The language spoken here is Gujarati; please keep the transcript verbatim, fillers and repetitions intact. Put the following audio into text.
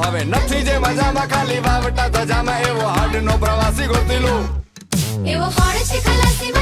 હવે નથી જે મજામાં ખાલી વાવટા ધજામાં એવો હાડનો પ્રવાસી ગોતી લો એવો ફળ છે ખલાસી